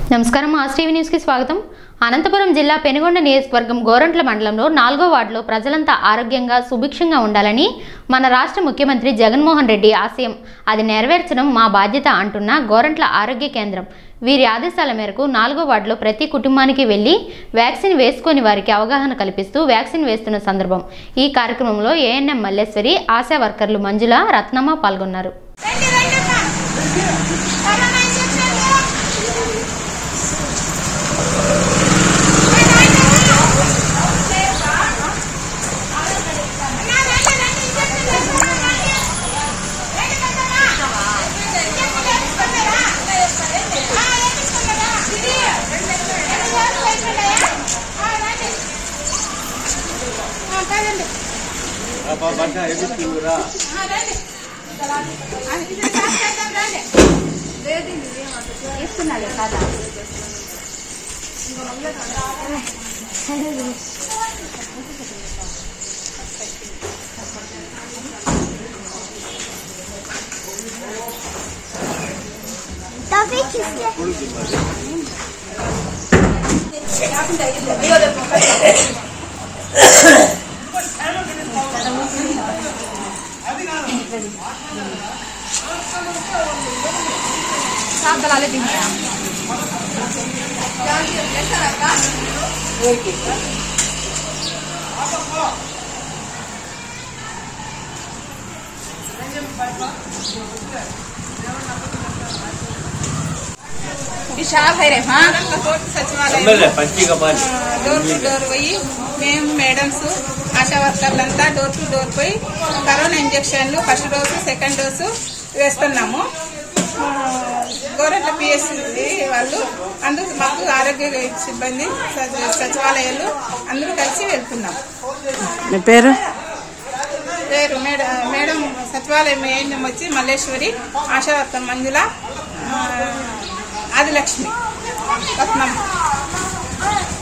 నమస్కారం మాస్టీవీ న్యూస్ కి స్వాగతం। అనంతపురం జిల్లా పెనుగొండ నియోజకవర్గం గోరంట్ల మండలంలో 4వ వార్డులో ప్రజలంతా ఆరోగ్యంగా సుభిక్షంగా ఉండాలని మన రాష్ట్ర ముఖ్యమంత్రి జగన్మోహన్ రెడ్డి ఆశయం, అది నెరవేర్చడం మా బాధ్యత అంటున్న గోరంట్ల ఆరోగ్య కేంద్రం వీరి ఆదేశాల మేరకు 4వ వార్డులో ప్రతి కుటుంబానికి వెళ్లి వ్యాక్సిన్ వేసుకొని వారికి అవగాహన కల్పిస్తూ వ్యాక్సిన్ వేస్తున్న సందర్భం ఈ కార్యక్రమంలో ఏఎన్ఎం మల్లేశ్వరి, ఆశా వర్కర్లు మంజుల, రత్నమ్మ పాల్గొన్నారు। డోర్ టు డోర్ పోయి మేము మేడమ్స్ ఆశా వర్కర్లంతా డోర్ టు డోర్ పోయి కరోనా ఇంజక్షన్లు ఫస్ట్ డోసు సెకండ్ డోసు వేస్తున్నాము। గోరంట్ల పిఎస్సి వాళ్ళు అందుకు మాకు ఆరోగ్య సిబ్బంది సచివాలయాలు అందరూ కలిసి వెళ్తున్నాము। మీ పేరు? మేడం సచివాలయం ఏఎన్ఎం వచ్చి మల్లేశ్వరి, ఆశా వర్కర్ మంజుల, ఆదిలక్ష్మి, రత్నమ్మ।